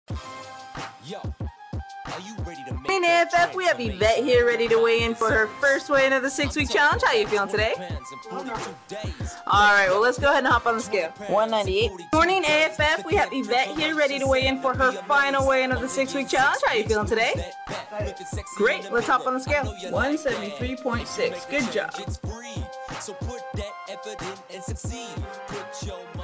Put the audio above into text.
Morning AFF, we have Yvette here ready to weigh in for her first weigh-in of the 6-week challenge. How are you feeling today? Alright, well let's go ahead and hop on the scale. 198. Morning AFF, we have Yvette here ready to weigh in for her final weigh-in of the 6-week challenge. How are you feeling today? Great, let's hop on the scale. 173.6, good job.